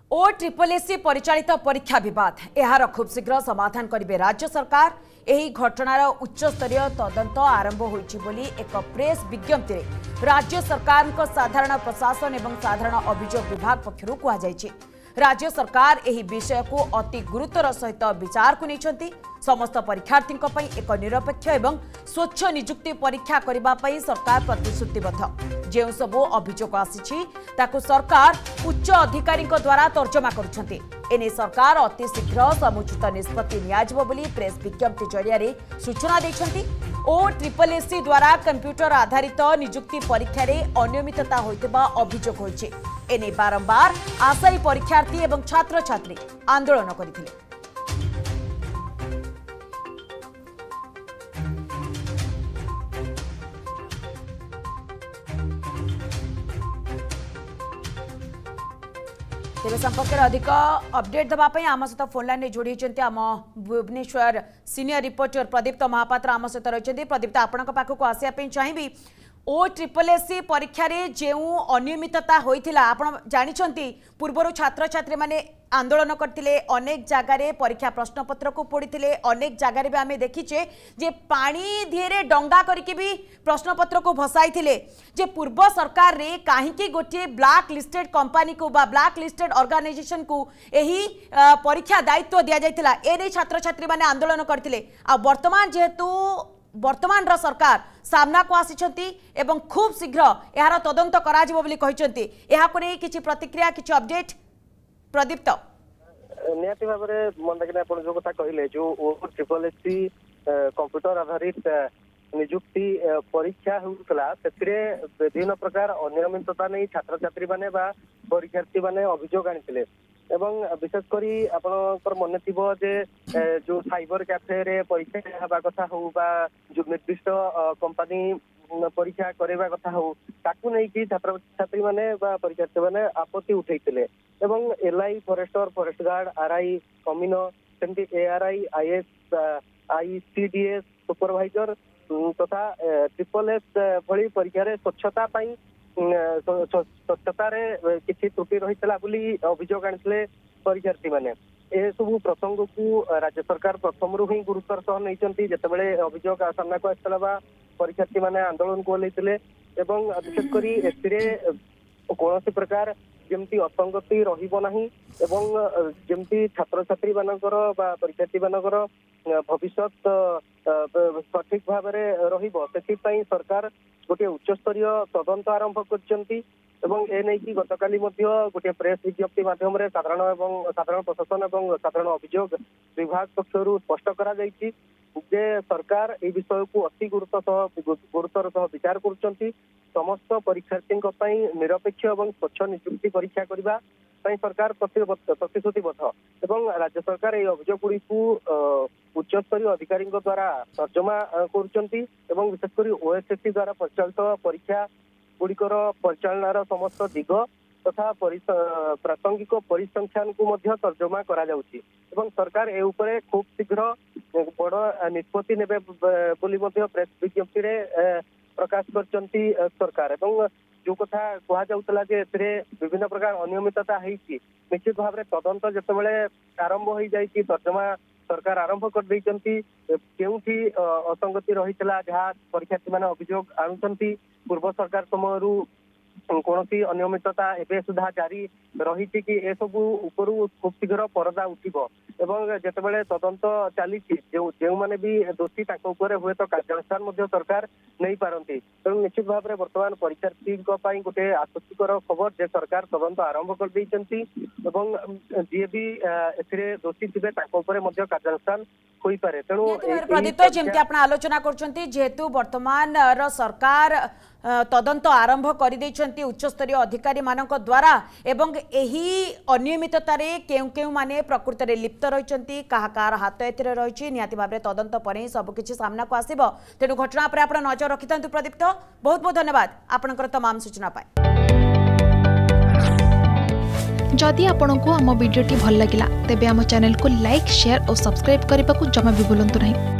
OSSC परिचालित परीक्षा विवाद यार खूब शीघ्र समाधान करेंगे राज्य सरकार। यही घटनार उच्च स्तरीय तदंत आरंभ होइछि एक प्रेस विज्ञप्ति राज्य सरकार साधारण प्रशासन एवं साधारण अभियोग विभाग पक्षरु कहुଯାଇଛି। राज्य सरकार यही विषय को अति गुरुतर सहित विचार को नहीं समस्त परीक्षार्थी एक निरपेक्ष एवं स्वच्छ निजुक्ति परीक्षा करने सरकार प्रतिश्रुतिबद्ध। जो सबू अभियोग आसी सरकार उच्च अधिकारी द्वारा तर्जमा करुछंती। एने सरकार अति शीघ्र समुचित निष्पत्ति नियाजिबो बोली प्रेस विज्ञप्ति जरिया सूचना देछंती। OSSC द्वारा कंप्यूटर आधारित निजुक्ति परीक्षा रे अनियमितता होइतबा अभियोग होइछि। एने बारंबार आशायी परीक्षार्थी एवं छात्र छात्री आंदोलन करथिले। तेरे संपर्क में अधिक अपडेट देवाई आम सहित फोन लाइन में जोड़ी आम भुवनेश्वर सीनियर रिपोर्टर प्रदीप्त महापात्र आम सहित रही। प्रदीप्त आपण पाखक आसपा चाहिए OSSC परीक्षा रे जो अनियमितता होइथिला आपण जानिछंती पूर्वर छात्र छात्री माने आंदोलन करथिले अनेक जगार परीक्षा प्रश्नपत्र को पोड़ीथिले अनेक जगार भी आमे देखिचे जे पानी धीरे डंगा करके भी प्रश्नपत्र को भसाइथिले। जे पूर्व सरकार रे काहींकी गोटे ब्लैक लिस्टेड कंपनी को बा ब्लैक लिस्टेड ऑर्गेनाइजेशन को यही परीक्षा दायित्व दिया जायतिला एने छात्र छात्री माने आंदोलन करथिले। आ वर्तमान सरकार सामना को आसिछंती एवं खूब शीघ्र यार तदंत कराजिबो बोली कहिसंती। एहाको नै किछि प्रतिक्रिया किछि अपडेट प्रदीप्त नियति भाबरे मंदाकिना आपण जो कथा कहिले जो OSSC कंप्यूटर आधारित नियुक्ति परीक्षा होउतला सेतिरे विभिन्न प्रकार अनियमितता नै छात्र छात्री माने बा परीक्षार्थी माने अभियोग आनिथिले एवं विशेषकर आपणकर मन थी जे जो साइबर कैफे रे परीक्षा हवा कथा हो बा जो निर्दिष्ट कंपनी परीक्षा करवा कथा हो ताकू नहीं कि छात्र छात्री माने बा परीक्षार्थी माने आपत्ति उठैतिले एवं LI forester forest guard RI कमिनो सेमती ARI IS ICDS सुपरवाइजर तथा SSS भली परीक्षा रे स्वच्छता पाई स्वच्छतार किसी त्रुटि रही अभियोग आनी परीक्षार्थी मैंने ए सब प्रसंग को राज्य सरकार प्रथम ही गुरुतर सह नहीं जितेबाला अभियोग सामना को आसला परीक्षार्थी मैंने आंदोलन को ओल्लैथिले एवं विशेषकर कौन प्रकार जमती असंगति रहिबो नाही एवं जमती छात्र छात्री मानकर बा परीक्षार्थी मानकर भविष्यत सठिक भाव में रहिबो सेति सरकार गोटे उच्च स्तरीय तदंत आरंभ करचंती एवं ए नै कि गतकाली गोटे प्रेस विज्ञप्ति माध्यम रे साधारण प्रशासन एवं साधारण अभियोग विभाग पक्षरु स्पष्ट करा जायछि जे सरकार ए विषय को अति गुरुतर सह विचार करचंती। समस्त परीक्षार्थी निरपेक्ष एवं स्वच्छ नियुक्ति परीक्षा करने सरकार प्रतिश्रुतिबद्ध एवं राज्य सरकार ये अभियोग गुड़ी उच्च स्तरीय अधिकारी द्वारा तर्जमा करुचंती एवं विशेषकर OSSC द्वारा परिचालित परीक्षा गुड़िकर परिचालनार समस्त दिग तथा प्रासंगिक परिसंख्यान को तर्जमा करा जाउची एवं सरकार ए उपरे खूब शीघ्र बड़ निष्पत्ति नेबे बोली प्रेस विज्ञप्ति रे प्रकाश करचंती सरकार एवं जो कथा कहा जाउतला जे एतरे विभिन्न प्रकार अनियमितता हेछि निश्चित भाव में तदंत जेतेबेले आरंभ हो जाइछि तर्जमा सरकार आरंभ कर दैचंती केउठी असंगति रहितला जहा परीक्षार्थी माने अभियोग आनुचंती पूर्व सरकार समयरु कौन अनियमितता एवं सुधा जारी रही कि ए सब उपरू खूब शीघ्र परदा उठिबो एवं जेतेबेले तदंत चली जो माने भी दोषी हुए तो कार्यानुष्ठान सरकार नहीं पारती तेणु निश्चित भाव में वर्तमान परीक्षार्थी गोटे आश्वस्तिकर खबर जे सरकार तदंत आरंभ कर देइचंती एवं जी भी एथिरे दोषी थिबे कार्यानुष्ठान होई पारे। तेणु प्रदीप्त जेमती आपण आलोचना करछंती जेहेतु वर्तमान सरकार तदंत आरंभ कर देइछंती उच्च स्तरीय अधिकारी मानक द्वारा एवं एही अनियमिततारे केउ माने प्रकृति रे लिप्त रहिछंती काहाकार हाथ एथिरे रहिछि नियाति भाबरे तदंत परे सब किछि सामना को आसीबो। तेणु घटना पर आपण नजर रखिथंतु प्रदीप्त बहुत बहुत धन्यवाद आपनकर तमाम सूचना पाए। जदि आपंक आम भिडी भल लगा तेब आम चैनल को लाइक शेयर और सब्सक्राइब करने को जमा भी भूलु नहीं।